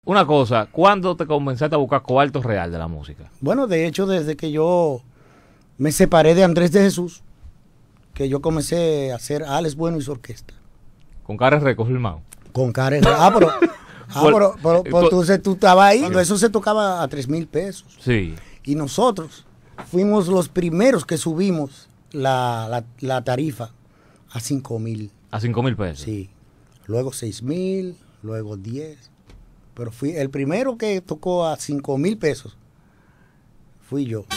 Una cosa, ¿cuándo te comenzaste a buscar cuartos real de la música? Bueno, de hecho, desde que yo me separé de Andrés de Jesús, que yo comencé a hacer Alex Bueno y su orquesta. Con Karen Records firmado. Con Karen. Entonces tú estabas ahí. Cuando eso se tocaba a 3,000 pesos. Sí. Y nosotros fuimos los primeros que subimos la tarifa a 5,000. A 5,000 pesos. Sí. Luego 6,000, luego 10. Pero fui el primero que tocó a 5,000 pesos. Fui yo.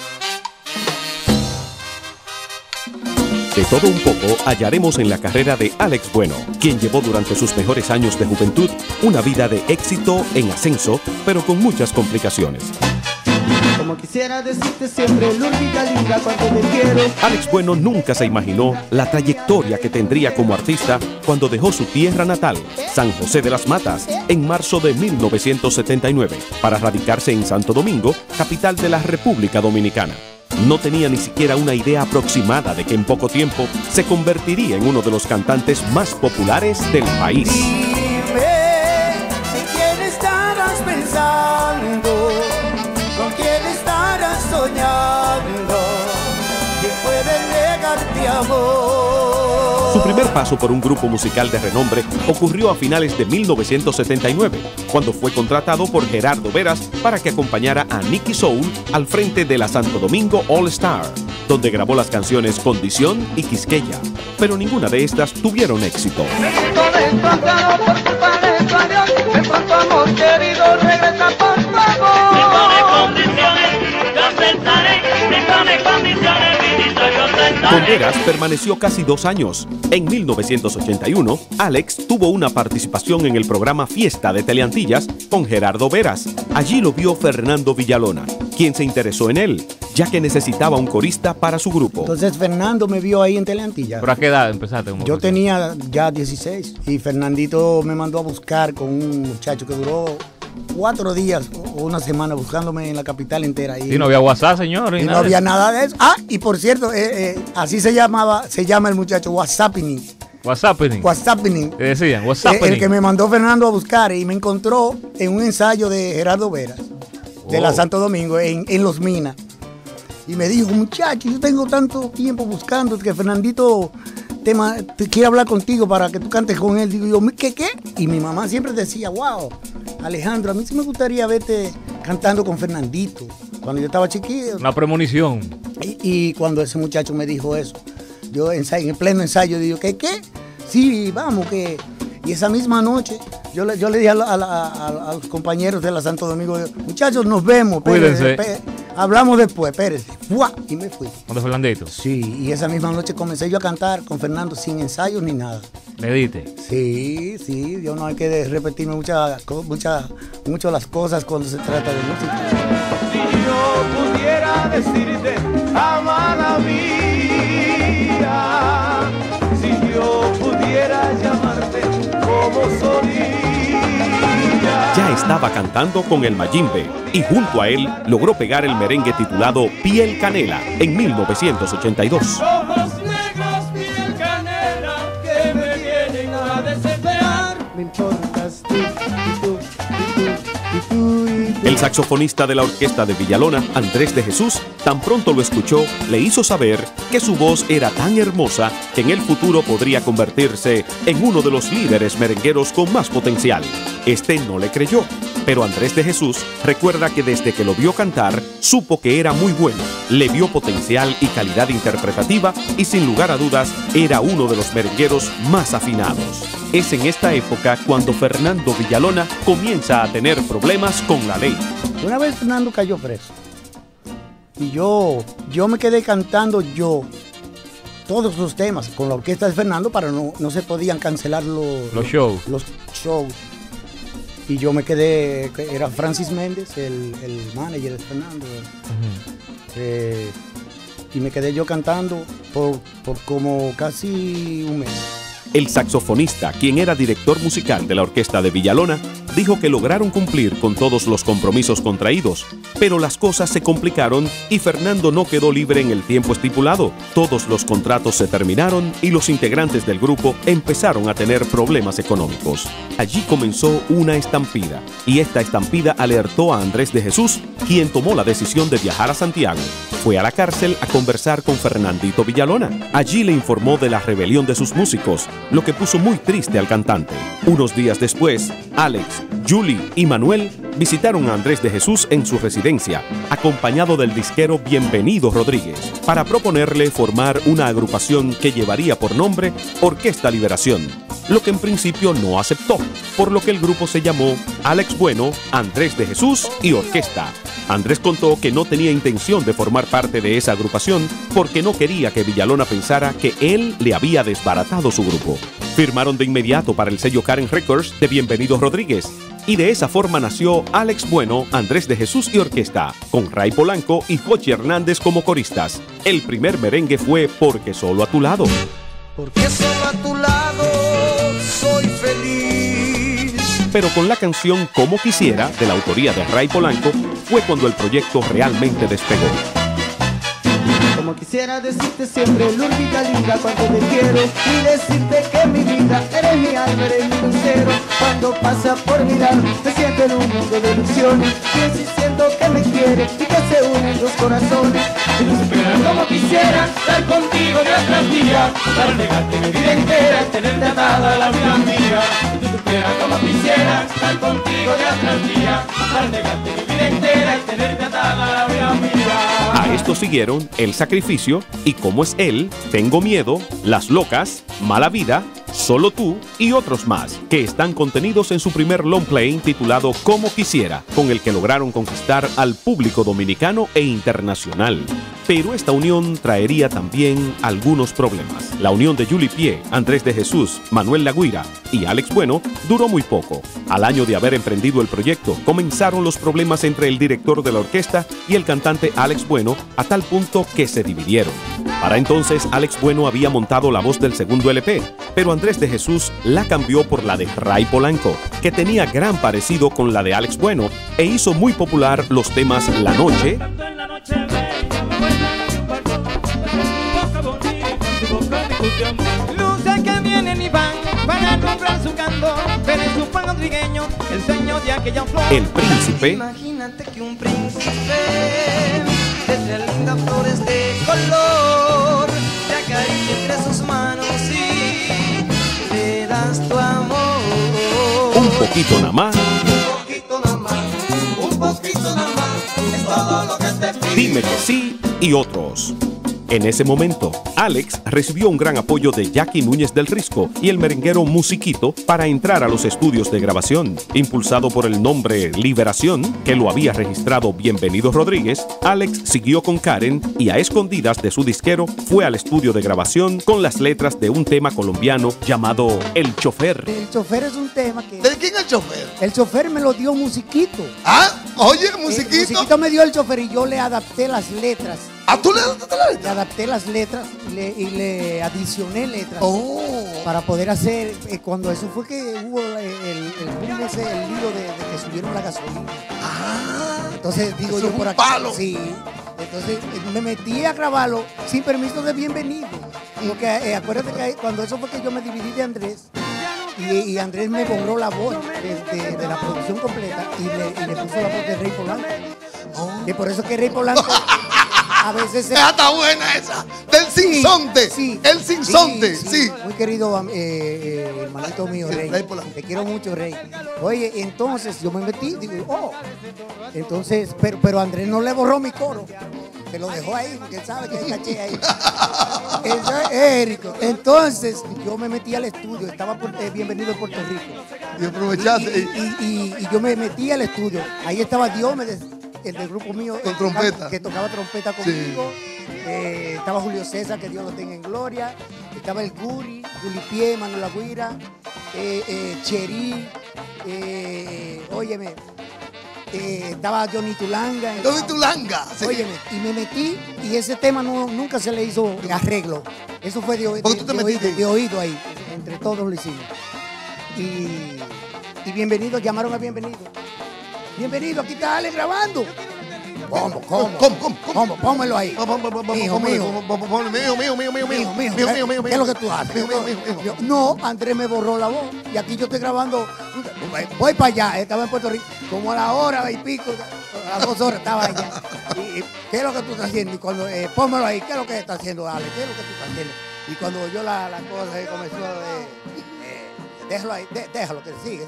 De todo un poco hallaremos en la carrera de Alex Bueno, quien llevó durante sus mejores años de juventud una vida de éxito en ascenso, pero con muchas complicaciones. Como quisiera decirte siempre, Lurvita linda, cuánto te quiero. Alex Bueno nunca se imaginó la trayectoria que tendría como artista cuando dejó su tierra natal, San José de las Matas, en marzo de 1979, para radicarse en Santo Domingo, capital de la República Dominicana. No tenía ni siquiera una idea aproximada de que en poco tiempo se convertiría en uno de los cantantes más populares del país. Dime, ¿en quién estarás pensando? ¿Con quién estarás soñando? ¿Quién puede negarte amor? Su primer paso por un grupo musical de renombre ocurrió a finales de 1979, cuando fue contratado por Gerardo Veras para que acompañara a Nicky Soul al frente de la Santo Domingo All Star, donde grabó las canciones Condición y Quisqueya, pero ninguna de estas tuvieron éxito. Con Veras permaneció casi 2 años. En 1981, Alex tuvo una participación en el programa Fiesta de Teleantillas con Gerardo Veras. Allí lo vio Fernando Villalona, quien se interesó en él, ya que necesitaba un corista para su grupo. Entonces Fernando me vio ahí en Teleantillas. ¿Pero a qué edad empezaste? Yo tenía ya 16 y Fernandito me mandó a buscar con un muchacho que duró 4 días o una semana buscándome en la capital entera. Y no había WhatsApp, señor. Y no había nada de eso. Ah, y por cierto, así se llama el muchacho, WhatsApping. WhatsApping. Te decían, WhatsApping. El que me mandó Fernando a buscar y me encontró en un ensayo de Gerardo Veras, de la Santo Domingo, en Los Minas. Y me dijo, muchacho, yo tengo tanto tiempo buscando que Fernandito te quiere hablar contigo para que tú cantes con él. Digo yo, ¿qué? Y mi mamá siempre decía, wow, Alejandro, a mí sí me gustaría verte cantando con Fernandito, cuando yo estaba chiquito. Una premonición. Y cuando ese muchacho me dijo eso, yo en pleno ensayo digo, ¿qué? Sí, vamos, que... Y esa misma noche yo le dije a los compañeros de la Santo Domingo, muchachos, nos vemos. Cuídense. Hablamos después, espérense. ¡Fua! Y me fui. ¿Dónde Fernandito? Sí, y esa misma noche comencé yo a cantar con Fernando sin ensayos ni nada. ¿Le diste? Sí, yo no hay que repetirme mucho las cosas cuando se trata de música. Si yo pudiera decirte, amada mía, si yo pudiera llamarte como solía. Ya estaba cantando con el Mayimbe y junto a él logró pegar el merengue titulado Piel Canela en 1982. Ojos negros, piel canela, que me vienen a desesperar. Me importas tú, y tú, y tú, y tú, y tú. El saxofonista de la orquesta de Villalona, Andrés de Jesús, tan pronto lo escuchó, le hizo saber que su voz era tan hermosa que en el futuro podría convertirse en uno de los líderes merengueros con más potencial. Este no le creyó, pero Andrés de Jesús recuerda que desde que lo vio cantar, supo que era muy bueno, le vio potencial y calidad interpretativa y sin lugar a dudas era uno de los merengueros más afinados. Es en esta época cuando Fernando Villalona comienza a tener problemas con la ley. Una vez Fernando cayó preso y yo me quedé cantando todos los temas con la orquesta de Fernando para no se podían cancelar los shows. Y yo me quedé, era Francis Méndez, el manager de Fernando. Y me quedé yo cantando por como casi un mes. El saxofonista, quien era director musical de la orquesta de Villalona, dijo que lograron cumplir con todos los compromisos contraídos, pero las cosas se complicaron y Fernando no quedó libre en el tiempo estipulado. Todos los contratos se terminaron y los integrantes del grupo empezaron a tener problemas económicos. Allí comenzó una estampida, y esta estampida alertó a Andrés de Jesús, quien tomó la decisión de viajar a Santiago. Fue a la cárcel a conversar con Fernandito Villalona. Allí le informó de la rebelión de sus músicos, lo que puso muy triste al cantante. Unos días después, Alex, Julie y Manuel visitaron a Andrés de Jesús en su residencia, acompañado del disquero Bienvenido Rodríguez, para proponerle formar una agrupación que llevaría por nombre Orquesta Liberación, lo que en principio no aceptó, por lo que el grupo se llamó Alex Bueno, Andrés de Jesús y Orquesta. Andrés contó que no tenía intención de formar parte de esa agrupación porque no quería que Villalona pensara que él le había desbaratado su grupo. Firmaron de inmediato para el sello Karen Records de Bienvenido Rodríguez, y de esa forma nació Alex Bueno, Andrés de Jesús y Orquesta, con Ray Polanco y Jochi Hernández como coristas. El primer merengue fue Porque Solo a Tu Lado. Porque solo a tu lado soy feliz. Pero con la canción Como Quisiera, de la autoría de Ray Polanco, fue cuando el proyecto realmente despegó. Como quisiera decirte siempre, Lurguita linda, cuánto te quiero, y decirte que mi vida eres mi alma, eres mi lucero. Cuando pasa por mi lado, me siento en un mundo de ilusiones, pienso y siento que me quiere y que se unen los corazones. Y no supieran como quisiera estar contigo día tras día, para negarte mi vida entera, tenerte atada a la vida mía. Si tú supieras como quisiera estar contigo día tras día, para negarte mi vida entera y tenerte atada a la vida mía. A esto siguieron El Sacrificio y Como es Él, Tengo Miedo, Las Locas, Mala Vida, Solo Tú y otros más, que están contenidos en su primer long play titulado Como Quisiera, con el que lograron conquistar al público dominicano e internacional. Pero esta unión traería también algunos problemas. La unión de Julie Pie, Andrés de Jesús, Manuel Laguira y Alex Bueno duró muy poco. Al año de haber emprendido el proyecto, comenzaron los problemas entre el director de la orquesta y el cantante Alex Bueno, a tal punto que se dividieron. Para entonces, Alex Bueno había montado la voz del segundo LP, pero Andrés de Jesús la cambió por la de Ray Polanco, que tenía gran parecido con la de Alex Bueno, e hizo muy popular los temas La Noche, Luces que vienen y van para comprar su candor, pero en su pan rodrigueño el sueño de aquella flor. El Príncipe, Imagínate que un príncipe de tres lindas flores de color te acaricia entre sus manos y le das tu amor. Un Poquito Nada Más, Un poquito nada más, un poquito nada más, es todo lo que te pido. Dime que sí y otros. En ese momento, Alex recibió un gran apoyo de Jackie Núñez del Risco y el merenguero Musiquito para entrar a los estudios de grabación. Impulsado por el nombre Liberación, que lo había registrado Bienvenido Rodríguez, Alex siguió con Karen y a escondidas de su disquero fue al estudio de grabación con las letras de un tema colombiano llamado El Chofer. El chofer es un tema que... ¿De quién es el chofer? El chofer me lo dio Musiquito. Ah, oye, Musiquito musiquito. me dio el chofer y yo le adapté las letras. ¿Ah, tú le das la Le letra? adapté las letras y le adicioné letras. Oh. Para poder hacer, cuando eso fue que hubo el boom ese, el lío de que subieron la gasolina. Ah. Entonces digo Eso yo es por un aquí. palo. Sí. Entonces me metí a grabarlo sin permiso de Bienvenido. Porque acuérdate que cuando eso fue que yo me dividí de Andrés. Y Andrés me borró la voz de la producción completa y le puso la voz de Ray Polanco. Y por eso que Ray Polanco a veces se... Esa está buena esa. Del sinsonte. Sí, El sinsonte, sí, sí. Muy querido hermanito mío, Sí, Rey. Rey Polanco. Te quiero mucho, Rey. Oye, entonces yo me metí, digo, oh. Entonces, pero Andrés no le borró mi coro. Se lo dejó ahí, porque él sabe que hay caché ahí. Eso es Érico. Entonces, yo me metí al estudio, estaba Bienvenido a Puerto Rico. Y aprovechaste. Y yo me metí al estudio. Ahí estaba Diomedes, el del grupo mío. Con trompeta. Que tocaba trompeta conmigo. Estaba Julio César, que Dios lo tenga en gloria. Estaba el Guri, Juli Pie, Manuel Laguira, Cherí, óyeme, estaba Johnny Tulanga. Johnny Tulanga. Sí. Óyeme, y me metí y ese tema nunca se le hizo arreglo. Eso fue ¿Por qué tú te metiste? de oído ahí, entre todos lo hicimos. Y Bienvenido, llamaron a Bienvenido. Bienvenido, aquí está Ale grabando. ¿Cómo? Pónmelo ahí. Mío. ¿Qué es lo que tú haces? No, Andrés me borró la voz. Y aquí yo estoy grabando. Voy para allá. Estaba en Puerto Rico. Como a la hora y pico. A las 2 horas estaba allá. Y ¿qué es lo que tú estás haciendo? Y cuando, pónmelo ahí. ¿Qué es lo que está haciendo, Ale? ¿Qué es lo que tú estás haciendo? Y cuando oyó la cosa comenzó déjalo ahí, déjalo, que sigue.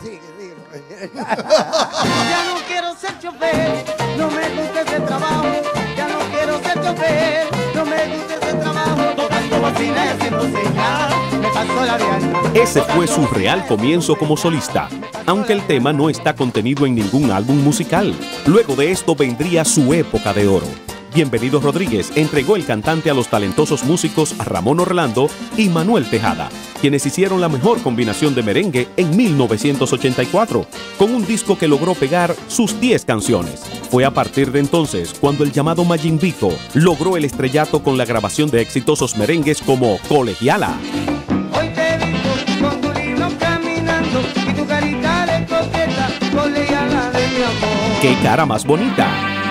Ya no quiero ser chofer, no me gusta ese trabajo. Ya no quiero ser chofer, no me gusta ese trabajo. Tocando bocina y haciendo señal, me pasó la vianda. Ese fue su real comienzo como solista, aunque el tema no está contenido en ningún álbum musical. Luego de esto vendría su época de oro. Bienvenido Rodríguez entregó el cantante a los talentosos músicos Ramón Orlando y Manuel Tejada, quienes hicieron la mejor combinación de merengue en 1984, con un disco que logró pegar sus 10 canciones. Fue a partir de entonces cuando el llamado Mayimbico logró el estrellato con la grabación de exitosos merengues como Colegiala. Hoy te he visto con tu libro caminando y tu carita de coqueta, colegiala de mi amor. ¡Qué cara más bonita!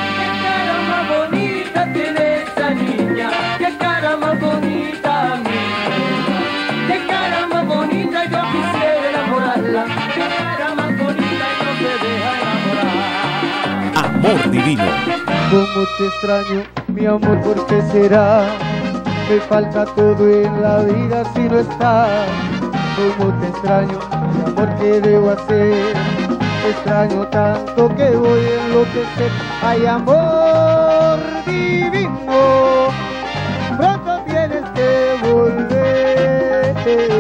Tiene esa niña, qué cara más bonita, mi reina. Qué cara más bonita, yo quisiera enamorarla. Qué cara más bonita, no se deja enamorar. Amor divino. Cómo te extraño, mi amor, ¿por qué será? Me falta todo en la vida si no estás. Cómo te extraño, mi amor, ¿qué debo hacer? Te extraño tanto que voy a enloquecer. Ay, amor divino, pronto tienes que volver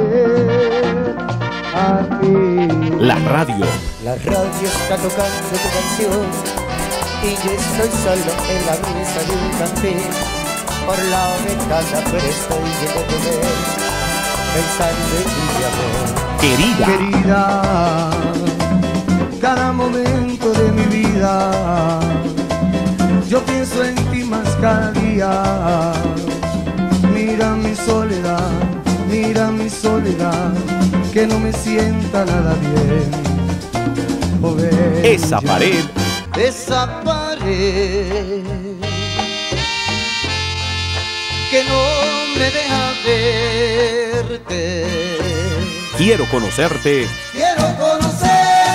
a mí. La radio. La radio está tocando tu canción y yo estoy solo en la mesa de un café. Por la ventana pero estoy lleno de ver, pensando en ti, amor. Querida. Cada momento de mi vida yo pienso en ti más cada día. Mira mi soledad, que no me sienta nada bien. Oh, bella, Esa pared. esa pared que no me deja verte. Quiero conocerte. Quiero conocerte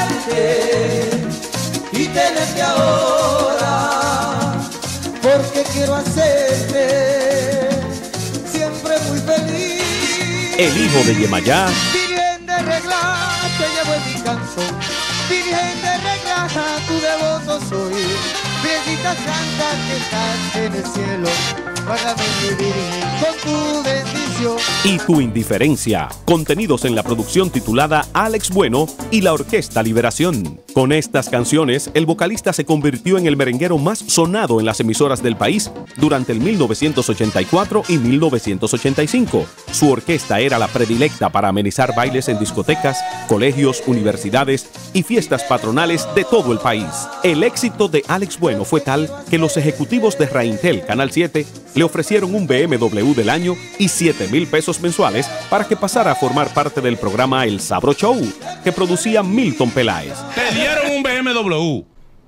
y tenerte ahora, porque quiero hacerte siempre muy feliz. El hijo de Yemayá. Virgen de regla, te llevo en mi canción. Virgen de regla, tu devoto soy. Virgencita santa que estás en el cielo, págame mi virgen con tu bendición. Y tu indiferencia. Contenidos en la producción titulada Alex Bueno y la Orquesta Liberación. Con estas canciones, el vocalista se convirtió en el merenguero más sonado en las emisoras del país durante el 1984 y 1985. Su orquesta era la predilecta para amenizar bailes en discotecas, colegios, universidades y fiestas patronales de todo el país. El éxito de Alex Bueno fue tal que los ejecutivos de Raintel Canal 7 le ofrecieron un BMW del año y 7,000 pesos mensuales para que pasara a formar parte del programa El Sabro Show, que producía Milton Peláez. Te dieron un BMW.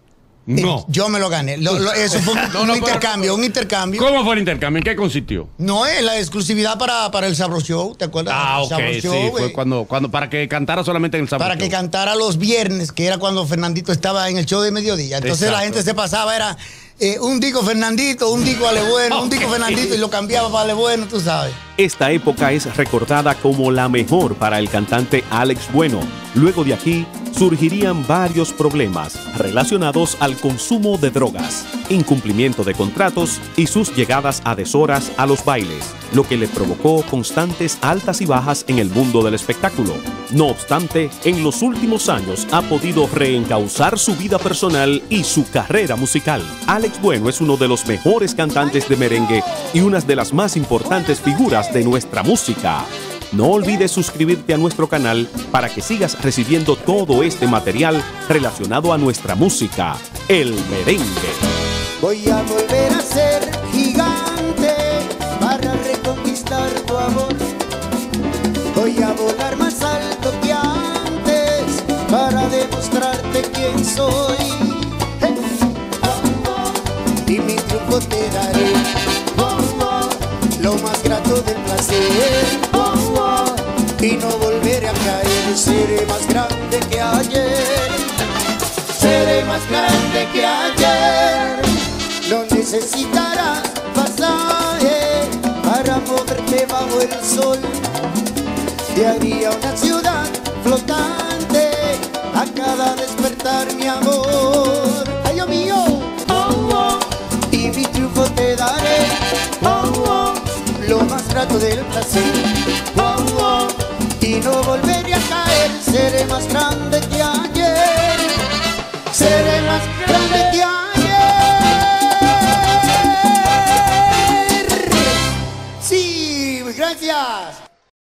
No. Yo me lo gané. Eso fue un intercambio, un intercambio. ¿Cómo fue el intercambio? ¿En qué consistió? No es la exclusividad para el Sabro Show, ¿te acuerdas? Ah, El ok, Sabro sí, Show, fue cuando para que cantara solamente en el Sabro para Show. que cantara los viernes, que era cuando Fernandito estaba en el show de mediodía. Entonces Exacto. la gente se pasaba, era un disco Fernandito, un disco Ale Bueno, un disco Fernandito, y lo cambiaba para Ale Bueno, tú sabes. Esta época es recordada como la mejor para el cantante Alex Bueno. Luego de aquí surgirían varios problemas relacionados al consumo de drogas, incumplimiento de contratos y sus llegadas a deshoras a los bailes, lo que le provocó constantes altas y bajas en el mundo del espectáculo. No obstante, en los últimos años ha podido reencauzar su vida personal y su carrera musical. Alex Bueno es uno de los mejores cantantes de merengue y una de las más importantes figuras de nuestra música. No olvides suscribirte a nuestro canal para que sigas recibiendo todo este material relacionado a nuestra música, el merengue. Voy a volver a ser gigante para reconquistar tu amor. Voy a volar más alto que antes para hoy. Y mi triunfo te daré, lo más grato del placer, y no volveré a caer. Seré más grande que ayer, seré más grande que ayer. No necesitarás pasaje para moverte bajo el sol. Te haría una ciudad flotante a cada despertar, mi amor. ¡Ay, Dios mío! Y mi triunfo te daré, lo más grato del placer, y no volveré a caer. Seré más grande que ayer, seré